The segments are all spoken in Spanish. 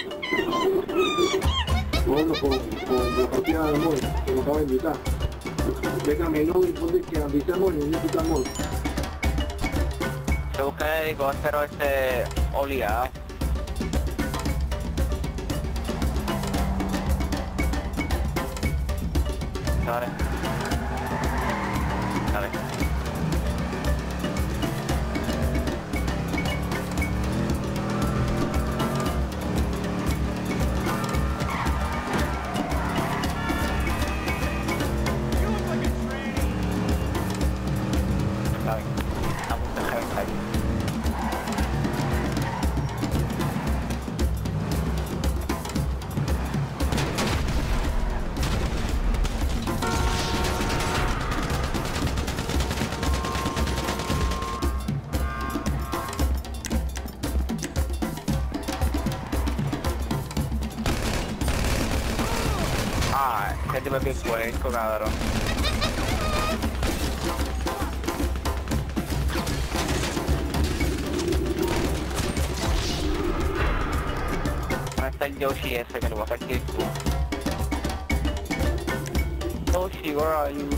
Bueno, con la partida de amor, que nos acaba de invitar. Déjame no difundir que avisamos y no quitamos. Se busca el helicóptero obligado. Dale. Dale. Dale. Vamos a dejar ahí. Ah, ese tipo es bien puerco, cabrón. ¿Dónde está el Yoshi ese que lo va a partir tú? Yoshi, where are you?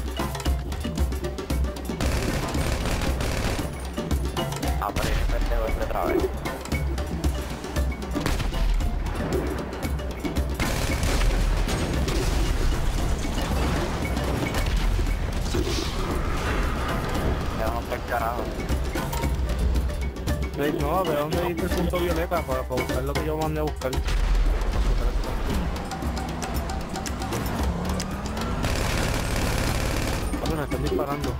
Ah, pero yo me perdí este otra vez. Carajo. No, ¿de dónde dice el punto violeta? Para buscar lo que yo mandé a buscar. Bueno, me están disparando.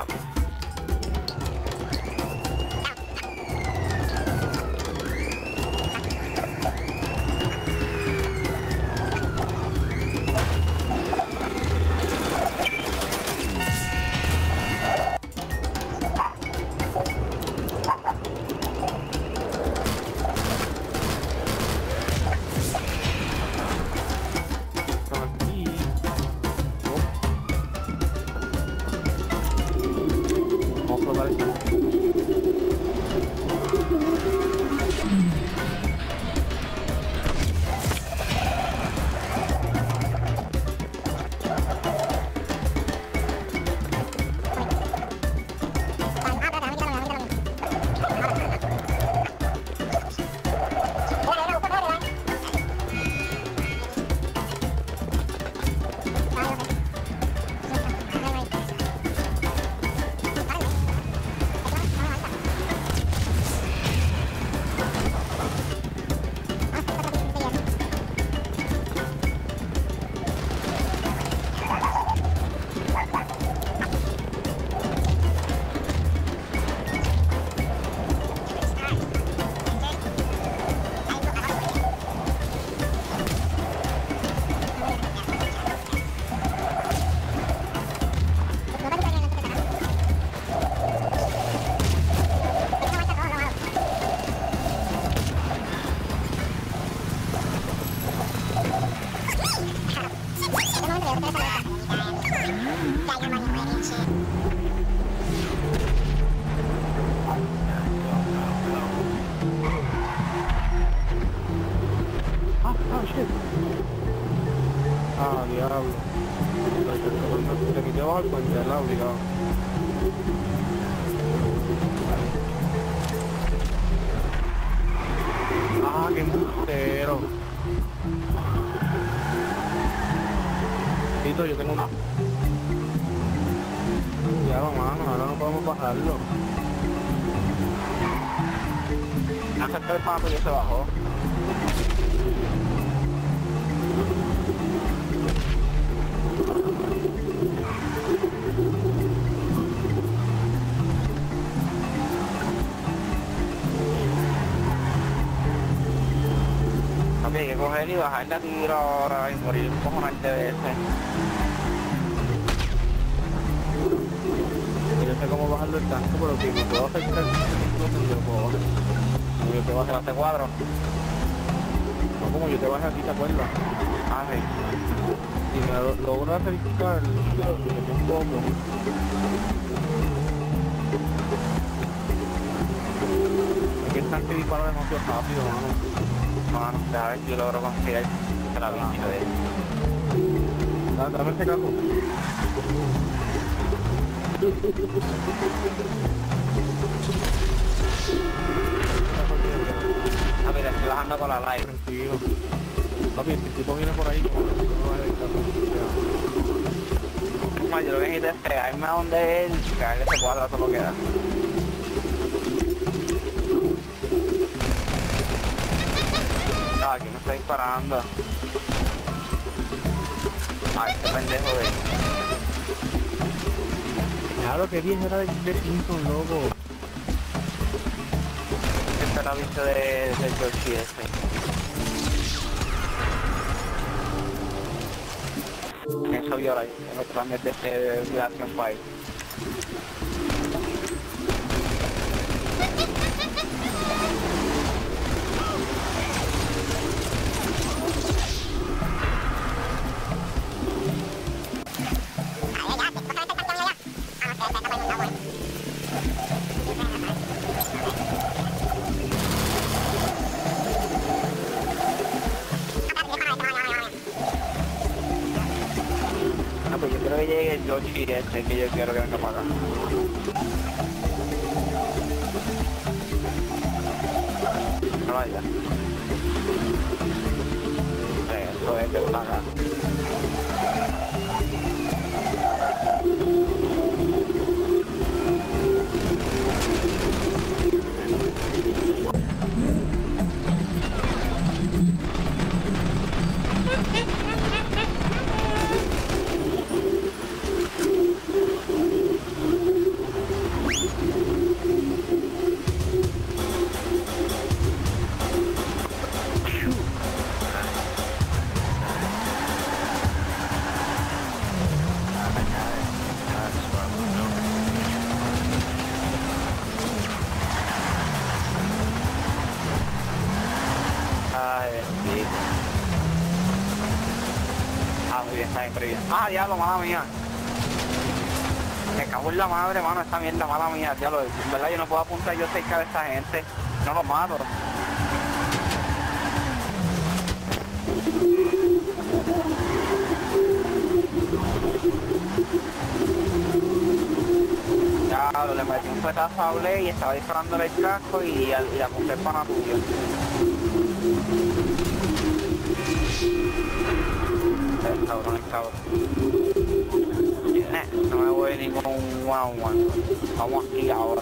Ah, diablo. Te quité bajo el puente, la obligado. Ah, qué embustero. Tito, yo tengo una... Diablo, mano, ahora no podemos bajarlo. Acerca el papo ya se bajó. Ok, hay que coger y bajar la tiro ahora y morir un cojonante de ese. Yo sé cómo bajarlo el tanque, pero si me puedo acercar el tanque, yo lo puedo bajar. Como yo te bajé este cuadro. No como yo te bajé aquí, ¿te acuerdas? Ah, sí. Si me logro acercar, yo un poco. Es que el tanque dispara demasiado rápido, mano. Bueno, a ver si logro conseguir la bicha de él. Dame ese cajo. Ah, mira, estoy bajando con la live. Tranquilo. Papi, el tipo viene por ahí. No va a dejar. No, yo lo que necesito es pegarme a donde él, caerle ese cuadro a todo lo que da. No, aquí me está disparando. Ay, este pendejo de... Claro que 10 era de Simpson, loco. Este era visto de Georgie ese. Eso viola ahí, en los planes de violación para ahí. Pues yo creo que llegue el Yoshi este que yo quiero que venga para acá. No vaya. Eso es que está acá. Muy bien, está bien, pero bien. Ah, diablo, mala mía. Me cago en la madre, mano, esta mierda, mala mía, diablo. En verdad yo no puedo apuntar yo cerca de esta gente. No los mato. Diablo, le metí un petazo a Blade y estaba disparándole el casco y apunté el pana tuyo. El cabrón. No me voy ni con un one-on-one. Vamos aquí ahora.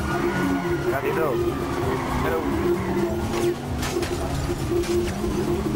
Hello.